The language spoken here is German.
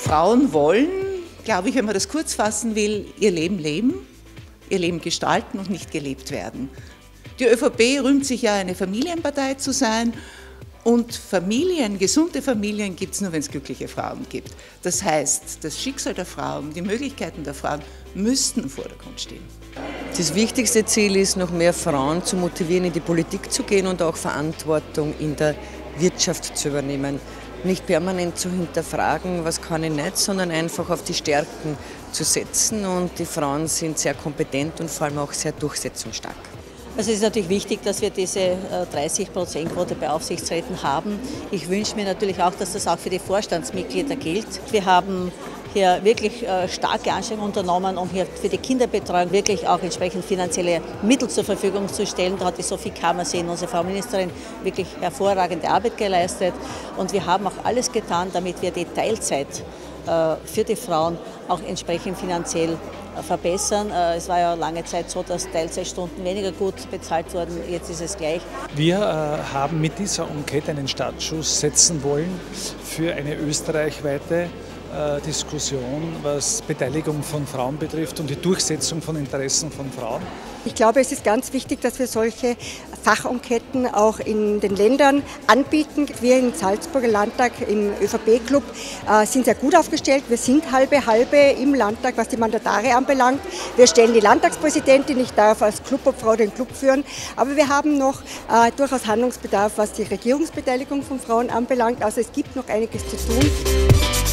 Frauen wollen, glaube ich, wenn man das kurz fassen will, ihr Leben leben, ihr Leben gestalten und nicht gelebt werden. Die ÖVP rühmt sich ja, eine Familienpartei zu sein. Und Familien, gesunde Familien gibt es nur, wenn es glückliche Frauen gibt. Das heißt, das Schicksal der Frauen, die Möglichkeiten der Frauen müssten im Vordergrund stehen. Das wichtigste Ziel ist, noch mehr Frauen zu motivieren, in die Politik zu gehen und auch Verantwortung in der Wirtschaft zu übernehmen. Nicht permanent zu hinterfragen, was kann ich nicht, sondern einfach auf die Stärken zu setzen. Und die Frauen sind sehr kompetent und vor allem auch sehr durchsetzungsstark. Also es ist natürlich wichtig, dass wir diese 30%-Quote bei Aufsichtsräten haben. Ich wünsche mir natürlich auch, dass das auch für die Vorstandsmitglieder gilt. Wir haben hier wirklich starke Anstrengungen unternommen, um hier für die Kinderbetreuung wirklich auch entsprechend finanzielle Mittel zur Verfügung zu stellen. Da hat die Sophie Kammerseen, unsere Frau Ministerin, wirklich hervorragende Arbeit geleistet. Und wir haben auch alles getan, damit wir die Teilzeit für die Frauen auch entsprechend finanziell verbessern. Es war ja lange Zeit so, dass Teilzeitstunden weniger gut bezahlt wurden. Jetzt ist es gleich. Wir haben mit dieser Enquete einen Startschuss setzen wollen für eine österreichweite Diskussion, was Beteiligung von Frauen betrifft und die Durchsetzung von Interessen von Frauen. Ich glaube, es ist ganz wichtig, dass wir solche Fachenqueten auch in den Ländern anbieten. Wir im Salzburger Landtag im ÖVP-Club sind sehr gut aufgestellt. Wir sind halbe im Landtag, was die Mandatare anbelangt. Wir stellen die Landtagspräsidentin, ich darf als Clubobfrau den Club führen. Aber wir haben noch durchaus Handlungsbedarf, was die Regierungsbeteiligung von Frauen anbelangt. Also es gibt noch einiges zu tun.